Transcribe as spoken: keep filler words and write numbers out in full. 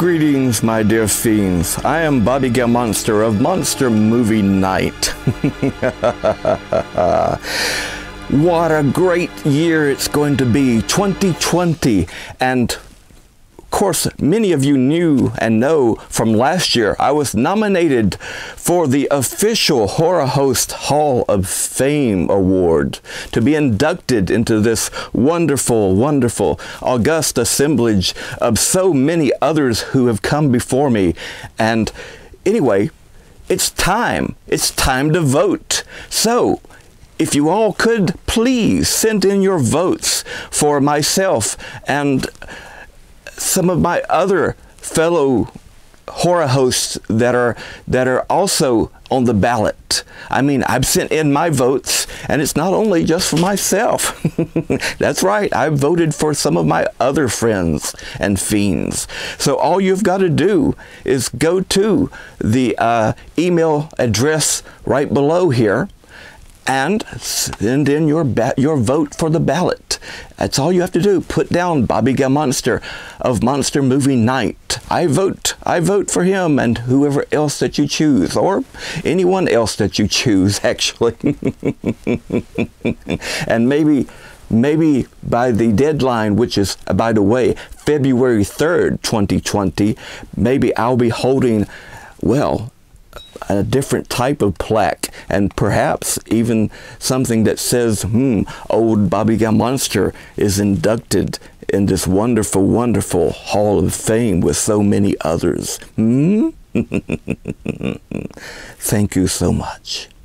Greetings, my dear fiends. I am Bobby Gale Monster of Monster Movie Night. What a great year it's going to be, twenty twenty. And of course, many of you knew and know from last year, I was nominated for the official Horror Host Hall of Fame Award to be inducted into this wonderful, wonderful, august assemblage of so many others who have come before me. And anyway, it's time. It's time to vote. So, if you all could please send in your votes for myself and some of my other fellow horror hosts that are that are also on the ballot. I mean, I've sent in my votes, and it's not only just for myself. That's right, I voted for some of my other friends and fiends. So all you've got to do is go to the uh, email address right below here and send in your ba your vote for the ballot. That's all you have to do. Put down Bobby Gale Monster of Monster Movie Night. I vote. I vote for him and whoever else that you choose, or anyone else that you choose, actually. And maybe, maybe by the deadline, which is, by the way, February third, twenty twenty, maybe I'll be holding, well, a different type of plaque, and perhaps even something that says, hmm, old Bobby Gale Monster is inducted in this wonderful, wonderful Hall of Fame with so many others. Hmm? Thank you so much.